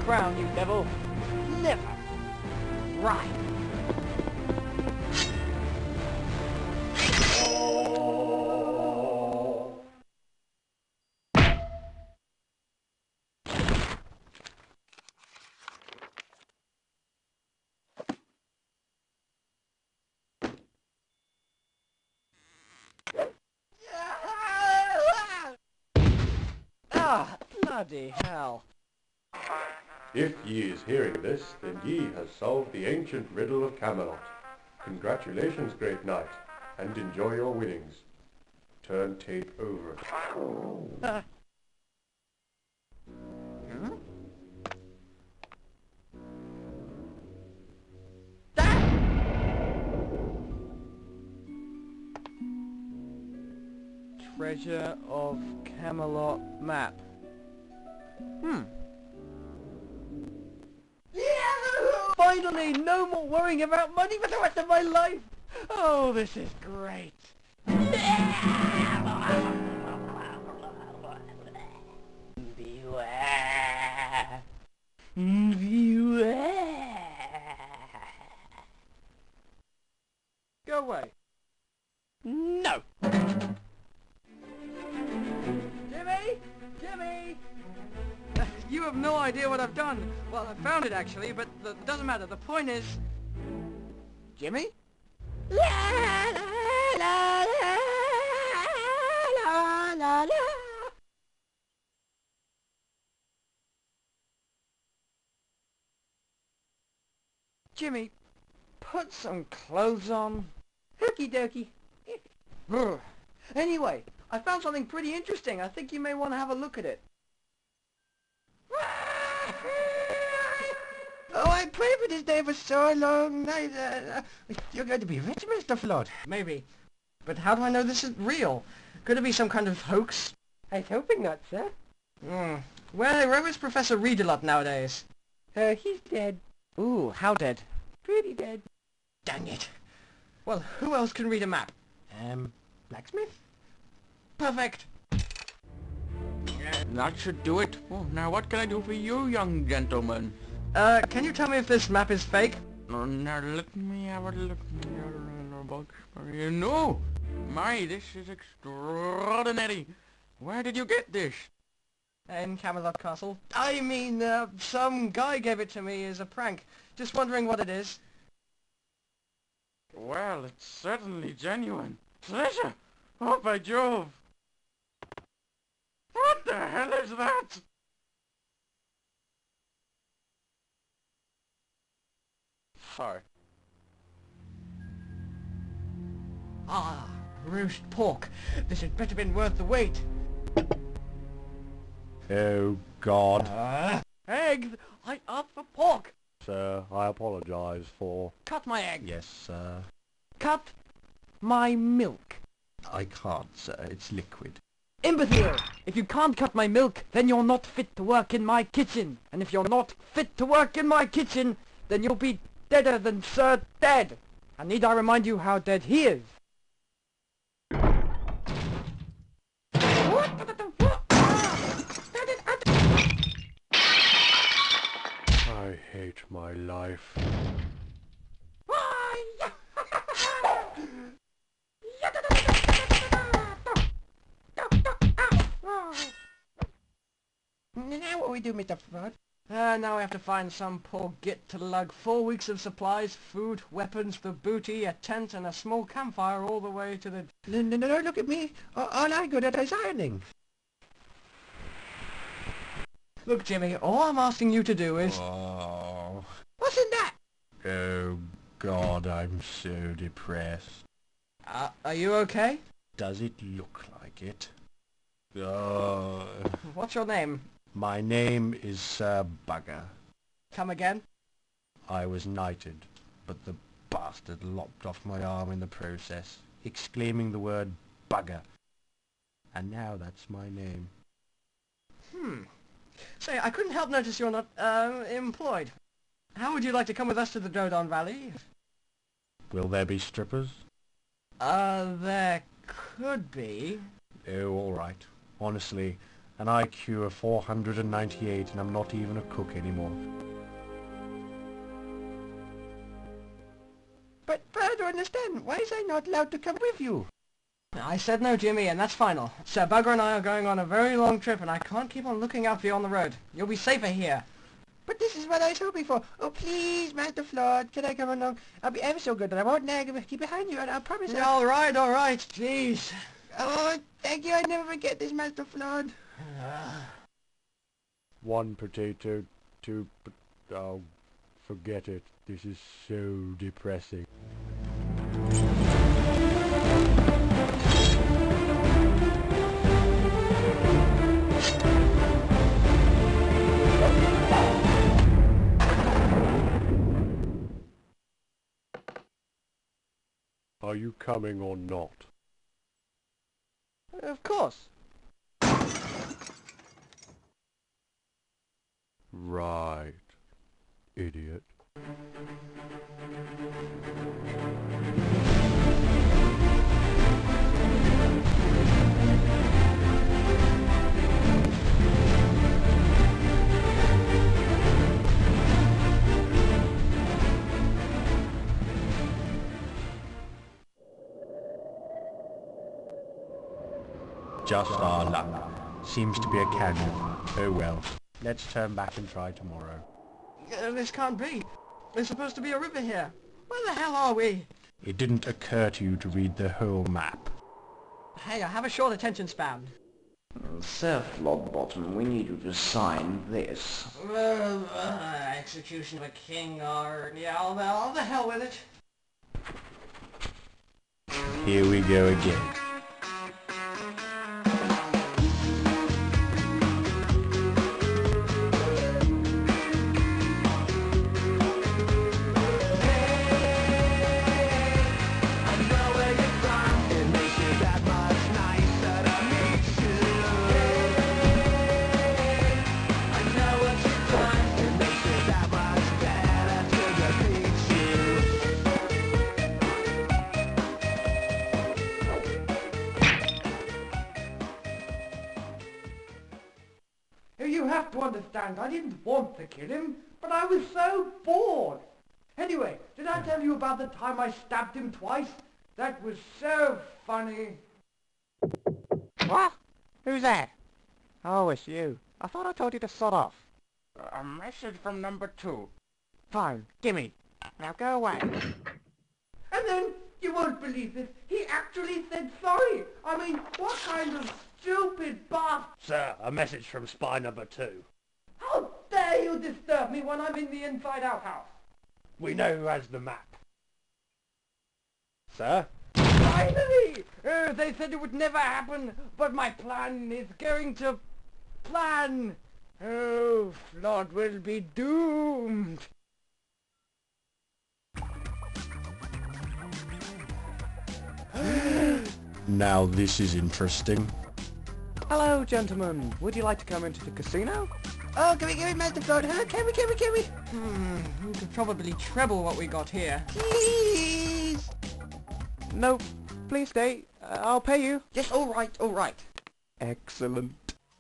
crown, you devil. Never. Right. Ah, bloody hell. If ye is hearing this, then ye has solved the ancient riddle of Camelot. Congratulations, great knight, and enjoy your winnings. Turn tape over. Treasure of Camelot map. Finally, no more worrying about money for the rest of my life. Oh, this is great. Beware. Beware. Go away. No. Jimmy! Jimmy! You have no idea what I've done. Well, I found it actually, but it doesn't matter. The point is... Jimmy? La la la la la la. Jimmy, put some clothes on. Hooky dokey. Anyway, I found something pretty interesting. I think you may want to have a look at it. Oh, I prayed for this day for so long. You're going to be rich, Mr. Flood. Maybe. But how do I know this is real? Could it be some kind of hoax? I was hoping not, sir. Where is Professor Read-a-Lot nowadays? He's dead. Ooh, how dead? Pretty dead. Dang it. Well, who else can read a map? Blacksmith? Perfect. That should do it. Oh, now what can I do for you, young gentleman? Can you tell me if this map is fake? Now let me have a look in your box. No! My, this is extraordinary. Where did you get this? In Camelot Castle. I mean, some guy gave it to me as a prank. Just wondering what it is. Well, it's certainly genuine. Treasure! Oh, by Jove! What the hell is that? Sorry. Ah, roast pork. This had better been worth the wait. Oh, God. Eggs! I asked for pork! Sir, I apologize for... Cut my egg! Yes, sir. Cut my milk! I can't, sir. It's liquid. Imbecile! If you can't cut my milk, then you're not fit to work in my kitchen. And if you're not fit to work in my kitchen, then you'll be deader than Sir Dead. And need I remind you how dead he is? I hate my life. Now what we do, Mr. Flood? Now we have to find some poor git to lug 4 weeks of supplies, food, weapons, the booty, a tent and a small campfire all the way to the... No, look at me. All I'm good at is ironing. Look, Jimmy, all I'm asking you to do is... Oh. What's in that? Oh, God, I'm so depressed. Are you okay? Does it look like it? What's your name? My name is Sir Bugger. Come again? I was knighted, but the bastard lopped off my arm in the process, exclaiming the word bugger. And now that's my name. Say, I couldn't help notice you're not, employed. How would you like to come with us to the Dodon Valley? Will there be strippers? There could be. Oh, all right. Honestly, An IQ of 498 and I'm not even a cook anymore. But I don't understand. Why is I not allowed to come with you? I said no, Jimmy, and that's final. Sir Bugger and I are going on a very long trip, and I can't keep on looking out for you on the road. You'll be safer here. But this is what I was hoping for. Oh, please, Master Flood, can I come along? I'll be ever so good, and I won't nag and keep behind you, and I'll promise you... All right, jeez. Oh, thank you, I'd never forget this, Master Flood. One potato, two... Oh, forget it. This is so depressing. Are you coming or not? Of course. Right, idiot. Just our luck. Seems to be a canyon. Oh well. Let's turn back and try tomorrow. This can't be. There's supposed to be a river here. Where the hell are we? It didn't occur to you to read the whole map. Hey, I have a short attention span. Sir Floodbottom, we need you to sign this. Execution of a king, or... yeah, all the hell with it. Here we go again. You have to understand, I didn't want to kill him, but I was so bored. Anyway, did I tell you about the time I stabbed him twice? That was so funny. What? Who's that? Oh, it's you. I thought I told you to sod off. A message from number 2. Fine, gimme. Now go away. And then, you won't believe this, he actually said sorry. I mean, what kind of stupid bastard? Sir, a message from spy number 2. How dare you disturb me when I'm in the inside outhouse? We know who has the map. Sir? Finally! They said it would never happen, but my plan is going to plan. Oh, Flood will be doomed. Now this is interesting. Hello, gentlemen. Would you like to come into the casino? Oh, can we, Master Flood? Huh? Can we? We could probably treble what we got here. Please! No, please stay. I'll pay you. Yes, all right. Excellent.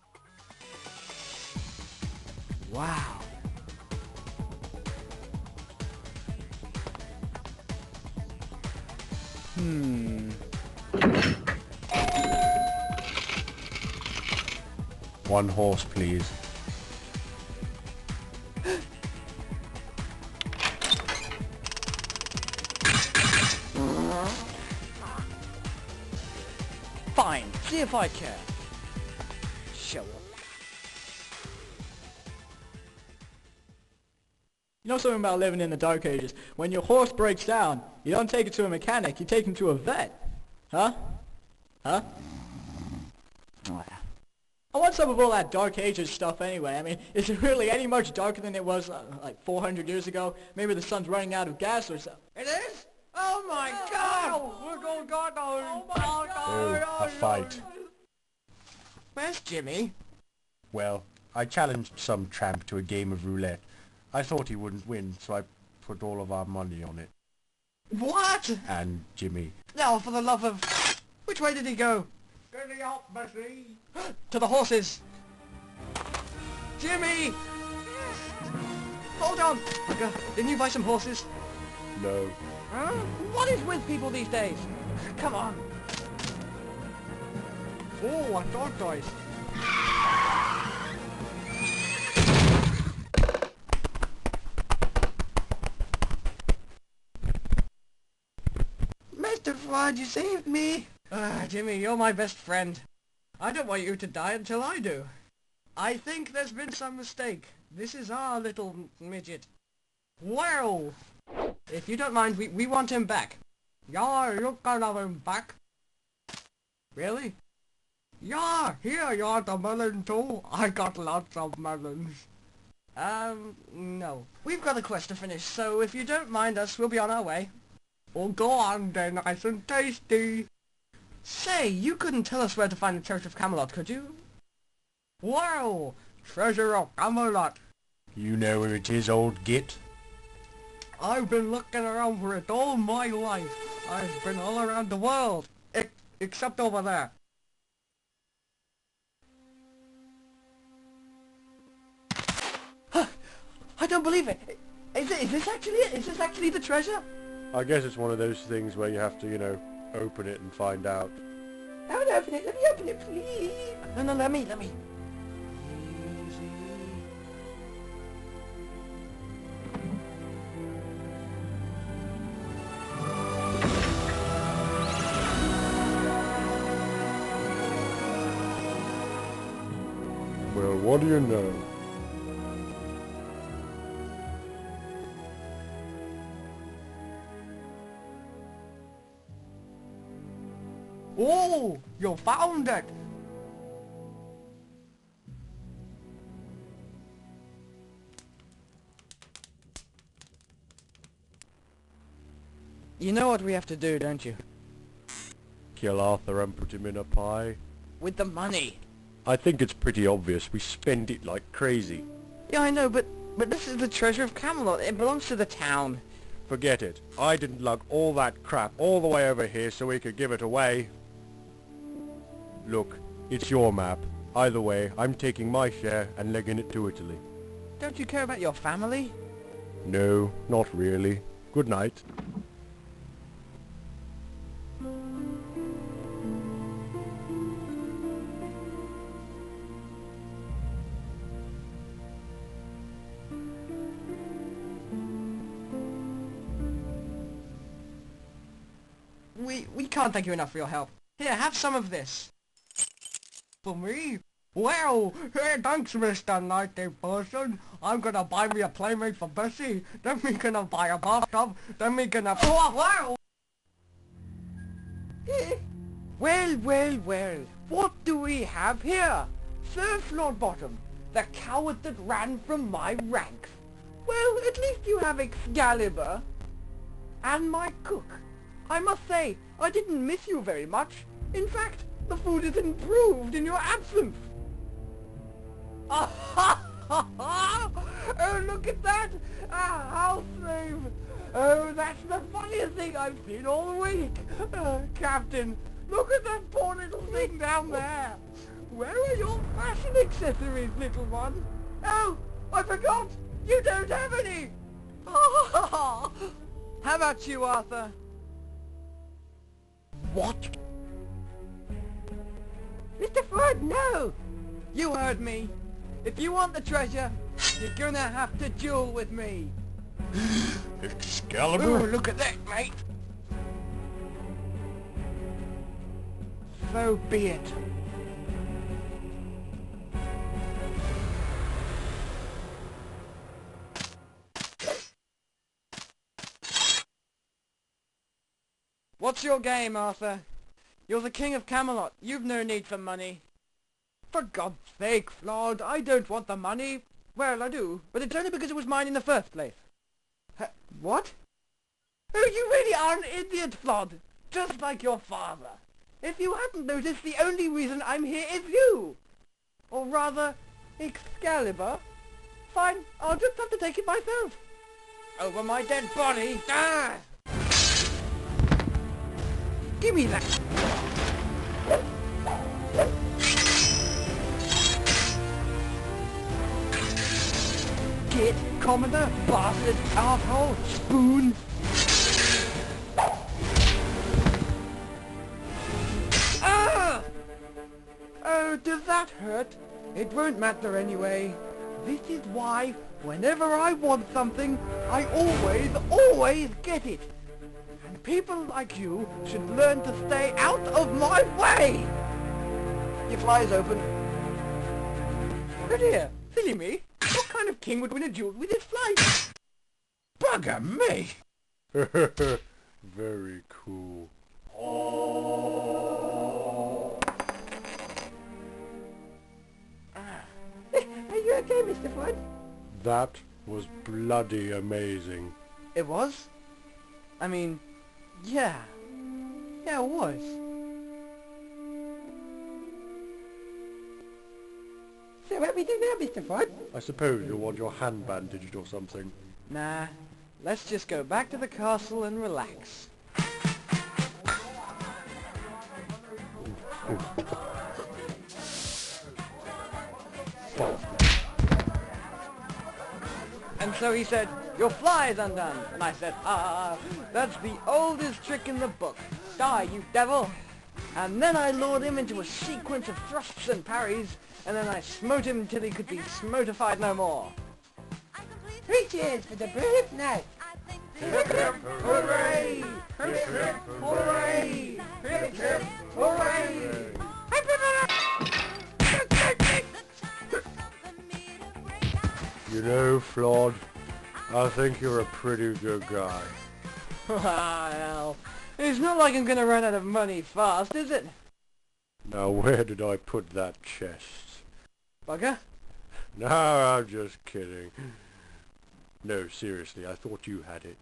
Wow. One horse, please. Fine. See if I care. Show up. You know something about living in the Dark Ages? When your horse breaks down, you don't take it to a mechanic, you take him to a vet. Huh? Huh? Oh, yeah. I want some of all that Dark Ages stuff anyway. I mean, is it really any much darker than it was like 400 years ago? Maybe the sun's running out of gas or something. It is? Oh my God! We're going God! Oh my God! Oh, a fight. Where's Jimmy? Well, I challenged some tramp to a game of roulette. I thought he wouldn't win, so I put all of our money on it. What? And Jimmy. Now, for the love of... Which way did he go? Get the opposite. To the horses. Jimmy! Hold on! Bugger, didn't you buy some horses? No. Huh? What is with people these days? Come on! Oh, a tortoise! Mr. Flood, you saved me! Jimmy, you're my best friend. I don't want you to die until I do. I think there's been some mistake. This is our little midget. Well, if you don't mind, we want him back. Yeah, you can have him back. Really? Yeah, here you are, the melon too. I got lots of melons. No. We've got a quest to finish, so if you don't mind us, we'll be on our way. Oh, go on, they're nice and tasty. Say, you couldn't tell us where to find the Church of Camelot, could you? Wow! Treasure of Camelot! You know where it is, old git? I've been looking around for it all my life. I've been all around the world. Except over there. I don't believe it. Is this actually it? Is this actually the treasure? I guess it's one of those things where you have to, you know, open it and find out. I want to open it. Let me open it, please. No, let me. Easy. Well, what do you know? Oh, you found it. You know what we have to do, don't you? Kill Arthur and put him in a pie? With the money. I think it's pretty obvious. We spend it like crazy. Yeah, I know, but this is the treasure of Camelot. It belongs to the town. Forget it. I didn't lug all that crap all the way over here so we could give it away. Look, it's your map. Either way, I'm taking my share and legging it to Italy. Don't you care about your family? No, not really. Good night. We can't thank you enough for your help. Here, have some of this. For me? Well, hey, thanks, Mr. Nighty Person. I'm gonna buy me a Playmate for Bessie. Then we gonna buy a bathtub. Then we gonna... Oh, wow! Well. What do we have here? Sir Floodbottom, the coward that ran from my ranks. Well, at least you have Excalibur. And my cook. I must say, I didn't miss you very much. In fact, the food is improved in your absence. Oh, look at that! A house slave! Oh, that's the funniest thing I've seen all week. Captain, look at that poor little thing down there. Where are your fashion accessories, little one? Oh, I forgot! You don't have any! How about you, Arthur? What? Mr. Flood, no! You heard me. If you want the treasure, you're gonna have to duel with me. Excalibur? Ooh, look at that, mate. So be it. What's your game, Arthur? You're the King of Camelot. You've no need for money. For God's sake, Flawed, I don't want the money. Well, I do, but it's only because it was mine in the first place. What? Oh, you really are an idiot, Flawed. Just like your father. If you hadn't noticed, the only reason I'm here is you. Or rather, Excalibur. Fine, I'll just have to take it myself. Over my dead body. Ah! Give me that. shit, commoner, bastard, arsehole, spoon. Ah! Oh, does that hurt? It won't matter anyway. This is why, whenever I want something, I always get it. And people like you should learn to stay out of my way! Your fly is open. Oh dear, silly me. What kind of king would win a duel with his fly? Bugger me! Very cool. Are you okay, Mr. Flood? That was bloody amazing. It was? I mean, yeah. Yeah, it was. So what we do now, Mr. Flood? I suppose you'll want your hand bandaged or something. Nah, let's just go back to the castle and relax. And so he said, your fly is undone. And I said, that's the oldest trick in the book. Die, you devil. And then I lured him into a sequence of thrusts and parries, and then I smote him till he could be smotified no more. 3 cheers for the brave knight. Hip hip hooray! Hip hip hooray! Hip hip hooray! You know, Flod, I think you're a pretty good guy. Well, it's not like I'm gonna run out of money fast, is it? Now where did I put that chest? Bugger? No, I'm just kidding. No, seriously, I thought you had it.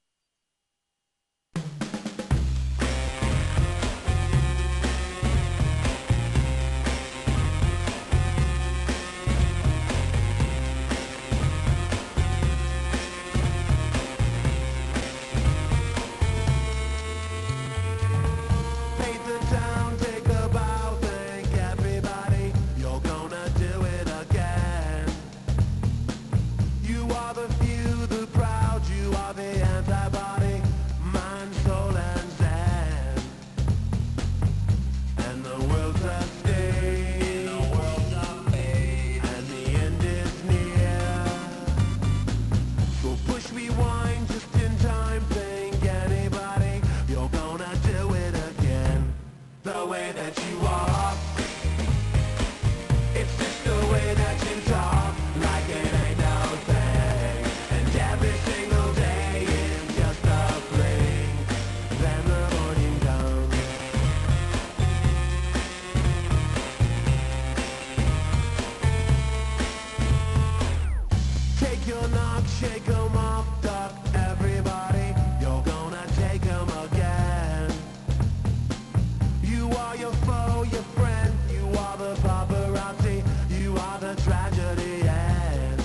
Shake 'em off, duck everybody. You're gonna take 'em again. You are your foe, your friend. You are the paparazzi. You are the tragedy end.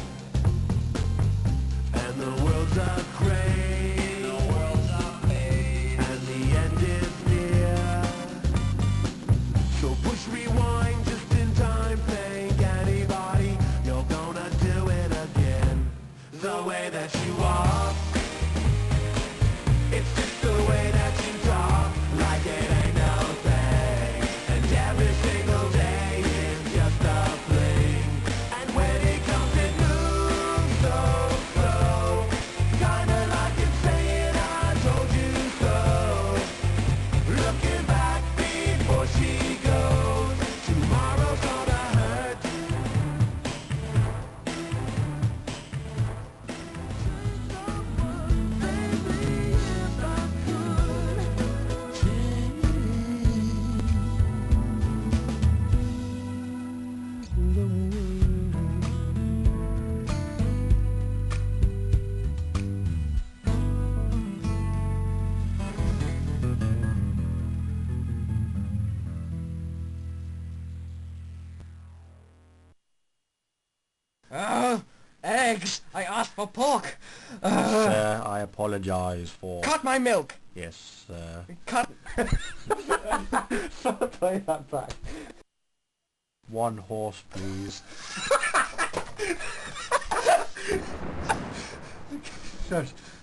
And the world's a crane. The world's a pain. And the end is near. So push rewind just in time. Thank anybody. You're gonna do it again. The way that you are, it's just the way that you talk, like it ain't no thing, and every single day is just a fling, and when it comes it moves so slow, kinda like it's saying I told you so, looking back before she goes, tomorrow's gonna hurt. Oh, eggs! I asked for pork! Sir, I apologise for... Cut my milk! Yes, sir. Cut... Play that back. 1 horse, please. Shush.